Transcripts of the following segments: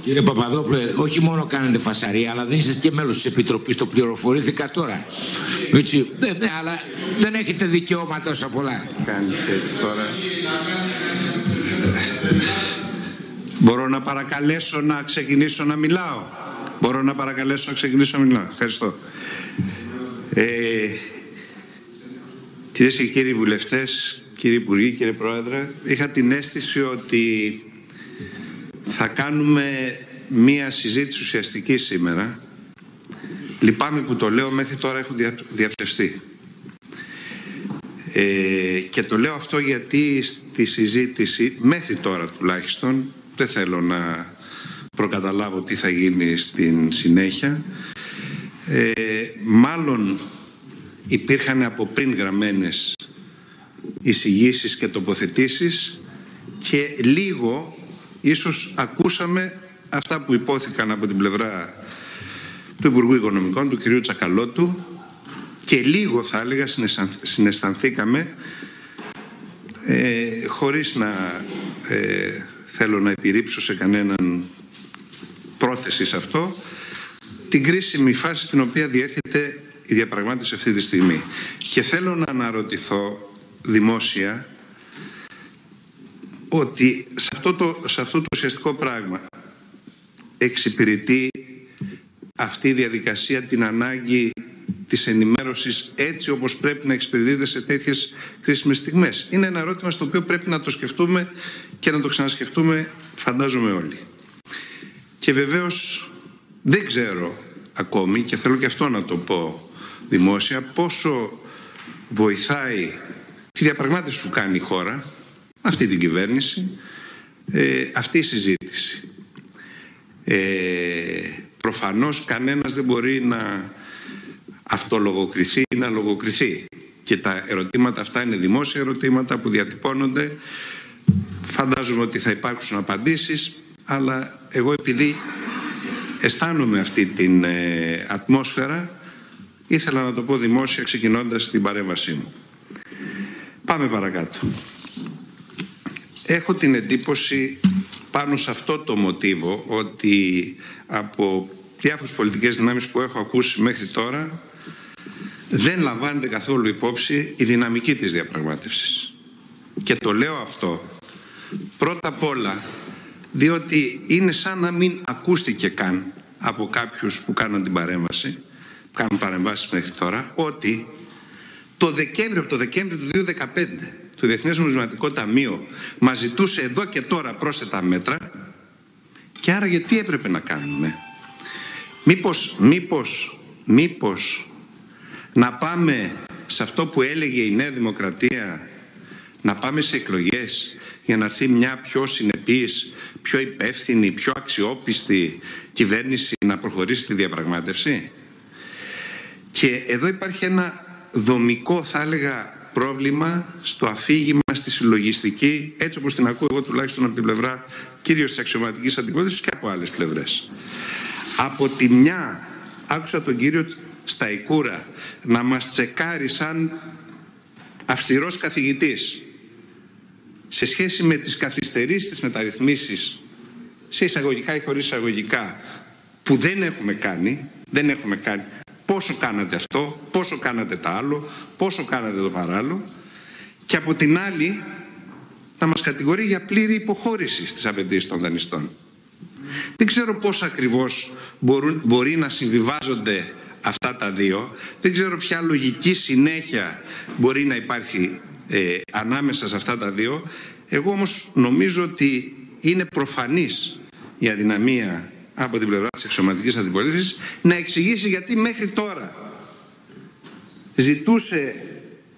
Κύριε Παπαδόπουλε, όχι μόνο κάνετε φασαρία, αλλά δεν είστε και μέλος της Επιτροπής, το πληροφορήθηκα τώρα. Έτσι, ναι, αλλά δεν έχετε δικαιώματα όσα πολλά. Κάνεις έτσι τώρα. Μπορώ να παρακαλέσω να ξεκινήσω να μιλάω. Ευχαριστώ. Κυρίες και κύριοι βουλευτές, κύριοι Υπουργοί, κύριε Πρόεδρε, είχα την αίσθηση ότι θα κάνουμε μία συζήτηση ουσιαστική σήμερα. Λυπάμαι που το λέω, μέχρι τώρα έχω διαψευστεί. Και το λέω αυτό γιατί στη συζήτηση, μέχρι τώρα τουλάχιστον, δεν θέλω να προκαταλάβω τι θα γίνει στην συνέχεια, μάλλον υπήρχαν από πριν γραμμένες εισηγήσεις και τοποθετήσεις και λίγο ίσως ακούσαμε αυτά που υπόθηκαν από την πλευρά του Υπουργού Οικονομικών, του κυρίου Τσακαλώτου, και λίγο θα έλεγα συναισθανθήκαμε, χωρίς να θέλω να επιρρύψω σε κανέναν πρόθεση σε αυτό, την κρίσιμη φάση στην οποία διέρχεται η διαπραγμάτευση αυτή τη στιγμή. Και θέλω να αναρωτηθώ δημόσια ότι σε αυτό το ουσιαστικό πράγμα εξυπηρετεί αυτή η διαδικασία την ανάγκη της ενημέρωσης έτσι όπως πρέπει να εξυπηρετείται σε τέτοιες κρίσιμες στιγμές. Είναι ένα ερώτημα στο οποίο πρέπει να το σκεφτούμε και να το ξανασκεφτούμε, φαντάζομαι όλοι. Και βεβαίως δεν ξέρω ακόμη, και θέλω και αυτό να το πω δημόσια, πόσο βοηθάει τη διαπραγμάτευση που κάνει η χώρα, αυτή την κυβέρνηση, αυτή η συζήτηση. Προφανώς κανένας δεν μπορεί να αυτολογοκριθεί ή να λογοκριθεί. Και τα ερωτήματα αυτά είναι δημόσια ερωτήματα που διατυπώνονται. Φαντάζομαι ότι θα υπάρξουν απαντήσεις, αλλά εγώ επειδή αισθάνομαι αυτή την ατμόσφαιρα, ήθελα να το πω δημόσια ξεκινώντας την παρέμβασή μου. Πάμε παρακάτω. Έχω την εντύπωση πάνω σε αυτό το μοτίβο ότι από διάφορες πολιτικές δυνάμεις που έχω ακούσει μέχρι τώρα δεν λαμβάνεται καθόλου υπόψη η δυναμική της διαπραγμάτευσης. Και το λέω αυτό πρώτα απ' όλα διότι είναι σαν να μην ακούστηκε καν από κάποιους που κάναν την παρέμβαση, που κάνουν παρεμβάσεις μέχρι τώρα, ότι από το Δεκέμβριο του 2015 το Διεθνές Νομισματικό Ταμείο μας ζητούσε εδώ και τώρα πρόσθετα μέτρα, και άρα γιατί έπρεπε να κάνουμε? Μήπως να πάμε σε αυτό που έλεγε η Νέα Δημοκρατία, να πάμε σε εκλογές για να έρθει μια πιο συνεπής, πιο υπεύθυνη, πιο αξιόπιστη κυβέρνηση να προχωρήσει τη διαπραγμάτευση? Και εδώ υπάρχει ένα δομικό, θα έλεγα, πρόβλημα στο αφήγημα, στη συλλογιστική, έτσι όπως την ακούω εγώ τουλάχιστον από την πλευρά κυρίως της αξιωματικής αντιπολίτευσης και από άλλες πλευρές. Από τη μια άκουσα τον κύριο Σταϊκούρα να μας τσεκάρει σαν αυστηρός καθηγητής σε σχέση με τις καθυστερήσεις της μεταρρυθμίσεις, σε εισαγωγικά ή χωρίς εισαγωγικά, που δεν έχουμε κάνει. Πόσο κάνατε αυτό, πόσο κάνατε τα άλλο, πόσο κάνατε το παράλληλο, και από την άλλη να μας κατηγορεί για πλήρη υποχώρηση στις απαιτήσεις των δανειστών. Δεν ξέρω πώς ακριβώς μπορεί να συμβιβάζονται αυτά τα δύο. Δεν ξέρω ποια λογική συνέχεια μπορεί να υπάρχει ανάμεσα σε αυτά τα δύο. Εγώ όμως νομίζω ότι είναι προφανής η αδυναμία από την πλευρά της αξιωματικής αντιπολίτευσης να εξηγήσει γιατί μέχρι τώρα ζητούσε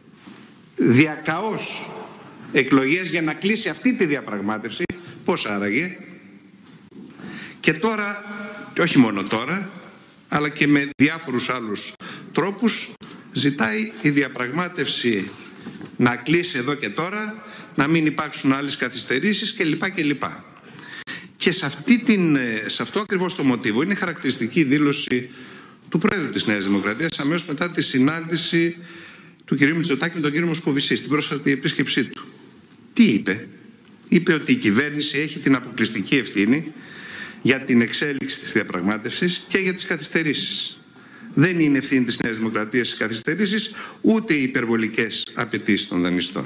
διακαώς εκλογές για να κλείσει αυτή τη διαπραγμάτευση. Πώς άραγε? Και τώρα, και όχι μόνο τώρα, αλλά και με διάφορους άλλους τρόπους, ζητάει η διαπραγμάτευση να κλείσει εδώ και τώρα, να μην υπάρξουν άλλες καθυστερήσεις κλπ. Και σε αυτό ακριβώς το μοτίβο είναι χαρακτηριστική η δήλωση του Πρόεδρου της Νέας Δημοκρατίας αμέσως μετά τη συνάντηση του κ. Μητσοτάκη με τον κ. Μοσκοβισή στην πρόσφατη επίσκεψή του. Τι είπε? Είπε ότι η κυβέρνηση έχει την αποκλειστική ευθύνη για την εξέλιξη της διαπραγμάτευσης και για τις καθυστερήσεις. Δεν είναι ευθύνη της Νέας Δημοκρατίας στις καθυστερήσεις, ούτε οι υπερβολικές απαιτήσεις των δανειστών.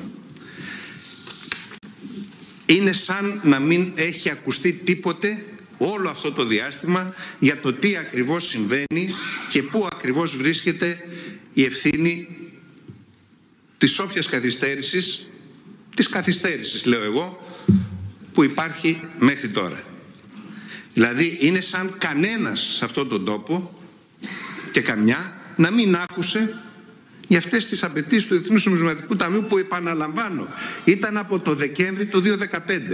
Είναι σαν να μην έχει ακουστεί τίποτε όλο αυτό το διάστημα για το τι ακριβώς συμβαίνει και πού ακριβώς βρίσκεται η ευθύνη της όποιας καθυστέρησης, της καθυστέρησης λέω εγώ, που υπάρχει μέχρι τώρα. Δηλαδή είναι σαν κανένας σε αυτόν τον τόπο και καμιά να μην άκουσε για αυτές τις απαιτήσεις του Διεθνούς Νομισματικού Ταμείου που, επαναλαμβάνω, ήταν από το Δεκέμβρη του 2015.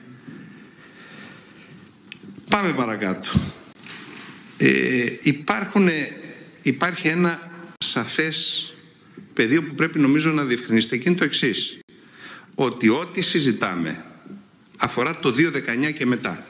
Πάμε παρακάτω. Υπάρχει ένα σαφές πεδίο που πρέπει νομίζω να διευκρινιστεί και είναι το εξής. Ότι ό,τι συζητάμε αφορά το 2019 και μετά.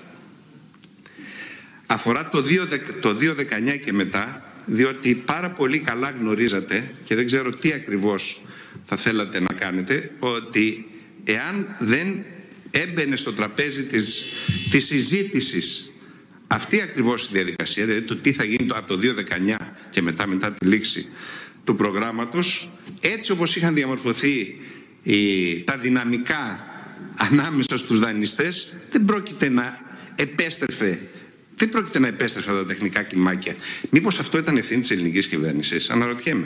Αφορά το 2019 και μετά, διότι πάρα πολύ καλά γνωρίζατε και δεν ξέρω τι ακριβώς θα θέλατε να κάνετε, ότι εάν δεν έμπαινε στο τραπέζι της συζήτησης αυτή ακριβώς η διαδικασία, δηλαδή το τι θα γίνει από το 2019 και μετά τη λήξη του προγράμματος, έτσι όπως είχαν διαμορφωθεί τα δυναμικά ανάμεσα στους δανειστές, δεν πρόκειται να επέστρεφε αυτά τα τεχνικά κλιμάκια. Μήπως αυτό ήταν ευθύνη της ελληνικής κυβέρνησης? Αναρωτιέμαι.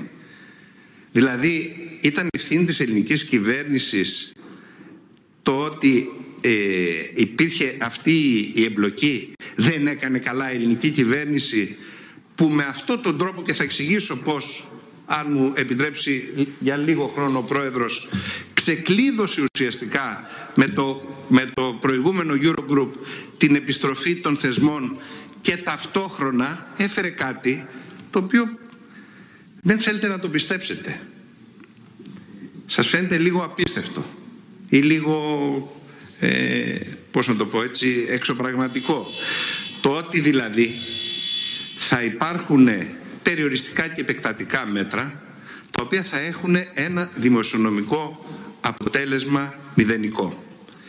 Δηλαδή ήταν ευθύνη της ελληνικής κυβέρνησης το ότι υπήρχε αυτή η εμπλοκή? Δεν έκανε καλά η ελληνική κυβέρνηση που με αυτόν τον τρόπο, και θα εξηγήσω πώς, αν μου επιτρέψει για λίγο χρόνο ο Πρόεδρος, ξεκλείδωσε ουσιαστικά με το προηγούμενο Eurogroup την επιστροφή των θεσμών και ταυτόχρονα έφερε κάτι το οποίο δεν θέλετε να το πιστέψετε. Σας φαίνεται λίγο απίστευτο ή λίγο, πώς να το πω έτσι, εξωπραγματικό. Το ότι δηλαδή θα υπάρχουν περιοριστικά και επεκτατικά μέτρα τα οποία θα έχουν ένα δημοσιονομικό αποτέλεσμα μηδενικό.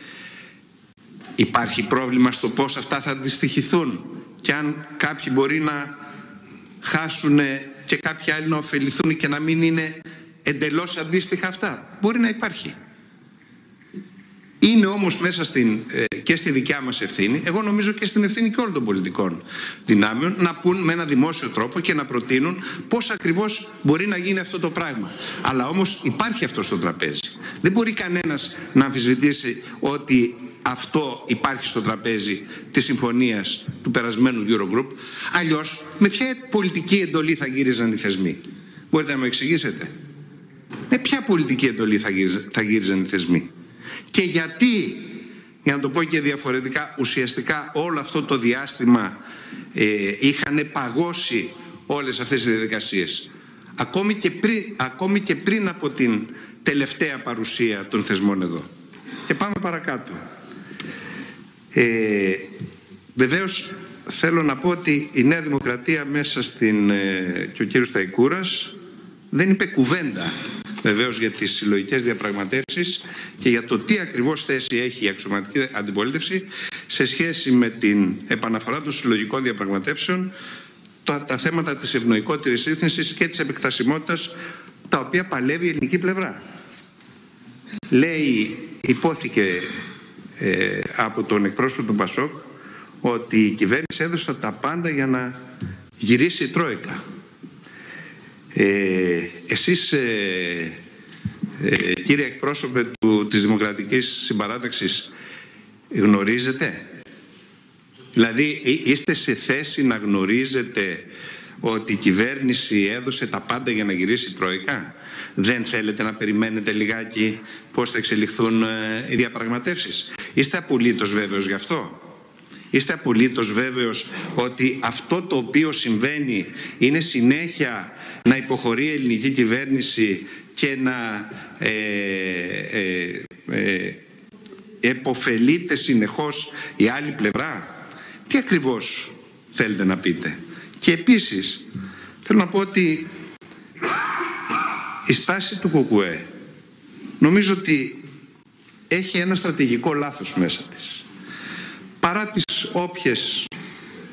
Υπάρχει πρόβλημα στο πώς αυτά θα αντιστοιχηθούν και αν κάποιοι μπορεί να χάσουν και κάποιοι άλλοι να ωφεληθούν και να μην είναι εντελώς αντίστοιχα αυτά? Μπορεί να υπάρχει. Είναι όμως μέσα και στη δικιά μας ευθύνη, εγώ νομίζω και στην ευθύνη και όλων των πολιτικών δυνάμεων, να πούν με ένα δημόσιο τρόπο και να προτείνουν πώς ακριβώς μπορεί να γίνει αυτό το πράγμα. Αλλά όμως υπάρχει αυτό στο τραπέζι. Δεν μπορεί κανένας να αμφισβητήσει ότι αυτό υπάρχει στο τραπέζι της συμφωνίας του περασμένου Eurogroup. Αλλιώς με ποια πολιτική εντολή θα γύριζαν οι θεσμοί? Μπορείτε να μου εξηγήσετε? Με ποια πολιτική εντολή θα γύριζαν οι θεσμοί? Και γιατί, για να το πω και διαφορετικά, ουσιαστικά όλο αυτό το διάστημα είχαν παγώσει όλες αυτές τις διαδικασίες, ακόμη και πριν από την τελευταία παρουσία των θεσμών εδώ. Και πάμε παρακάτω. Βεβαίως θέλω να πω ότι η Νέα Δημοκρατία μέσα και ο κύριος Σταϊκούρας δεν είπε κουβέντα βεβαίως για τις συλλογικές διαπραγματεύσεις και για το τι ακριβώς θέση έχει η αξιωματική αντιπολίτευση σε σχέση με την επαναφορά των συλλογικών διαπραγματεύσεων, τα θέματα της ευνοϊκότερης ρύθμισης και της επεκτασιμότητας, τα οποία παλεύει η ελληνική πλευρά. Υπόθηκε από τον εκπρόσωπο του Πασόκ ότι η κυβέρνηση έδωσε τα πάντα για να γυρίσει η Τρόικα. Εσείς κύριε εκπρόσωπε της Δημοκρατικής Συμπαράταξης, γνωρίζετε, δηλαδή είστε σε θέση να γνωρίζετε ότι η κυβέρνηση έδωσε τα πάντα για να γυρίσει η Τρόικα? Δεν θέλετε να περιμένετε λιγάκι πώς θα εξελιχθούν οι διαπραγματεύσεις? Είστε απολύτως βέβαιος γι' αυτό? Είστε απολύτως βέβαιος ότι αυτό το οποίο συμβαίνει είναι συνέχεια να υποχωρεί η ελληνική κυβέρνηση και να επωφελείται συνεχώς η άλλη πλευρά? Τι ακριβώς θέλετε να πείτε? Και επίσης θέλω να πω ότι η στάση του ΚΚΕ νομίζω ότι έχει ένα στρατηγικό λάθος μέσα της. Παρά τις όποιες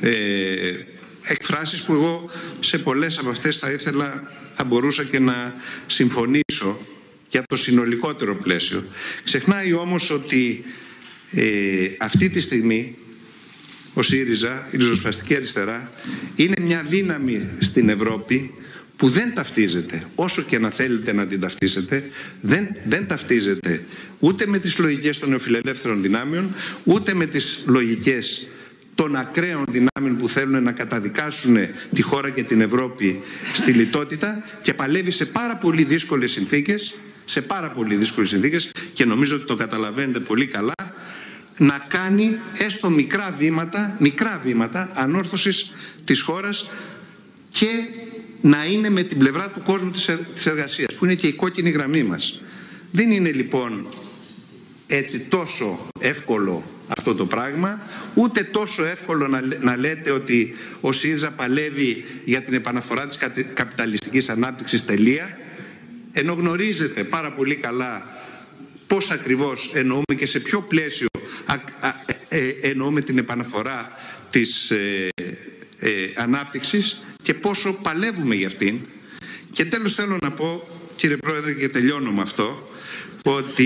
εκφράσεις που εγώ σε πολλές από αυτές θα μπορούσα και να συμφωνήσω για το συνολικότερο πλαίσιο. Ξεχνάει όμως ότι αυτή τη στιγμή ο ΣΥΡΙΖΑ, η ριζοσπαστική αριστερά, είναι μια δύναμη στην Ευρώπη που δεν ταυτίζεται, όσο και να θέλετε να την ταυτίσετε, δεν ταυτίζεται ούτε με τις λογικές των νεοφιλελεύθερων δυνάμεων, ούτε με τις λογικές των ακραίων δυνάμεων που θέλουν να καταδικάσουν τη χώρα και την Ευρώπη στη λιτότητα, και παλεύει σε πάρα πολύ δύσκολες συνθήκες, και νομίζω ότι το καταλαβαίνετε πολύ καλά, να κάνει έστω μικρά βήματα ανόρθωσης της χώρας και να είναι με την πλευρά του κόσμου της εργασίας, που είναι και η κόκκινη γραμμή μας. Δεν είναι λοιπόν έτσι τόσο εύκολο αυτό το πράγμα, ούτε τόσο εύκολο να λέτε ότι ο ΣΥΡΙΖΑ παλεύει για την επαναφορά της καπιταλιστικής ανάπτυξης, τελεία, ενώ γνωρίζετε πάρα πολύ καλά πώς ακριβώς εννοούμε και σε ποιο πλαίσιο εννοούμε την επαναφορά της ανάπτυξης και πόσο παλεύουμε για αυτήν. Και τέλος θέλω να πω, κύριε Πρόεδρε, και τελειώνω με αυτό, ότι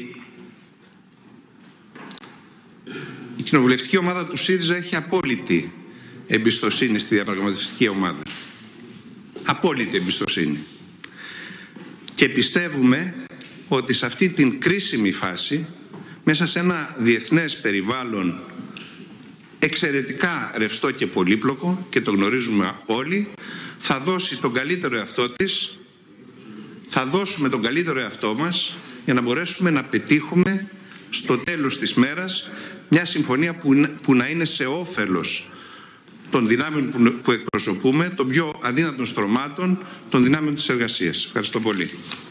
η κοινοβουλευτική ομάδα του ΣΥΡΙΖΑ έχει απόλυτη εμπιστοσύνη στη διαπραγματευτική ομάδα. Απόλυτη εμπιστοσύνη. Και πιστεύουμε ότι σε αυτή την κρίσιμη φάση, μέσα σε ένα διεθνές περιβάλλον εξαιρετικά ρευστό και πολύπλοκο, και το γνωρίζουμε όλοι, θα δώσει τον καλύτερο εαυτό της, θα δώσουμε τον καλύτερο εαυτό μας για να μπορέσουμε να πετύχουμε στο τέλος της μέρας μια συμφωνία που να είναι σε όφελος των δυνάμεων που εκπροσωπούμε, των πιο αδύνατων στρωμάτων, των δυνάμεων της εργασίας. Ευχαριστώ πολύ.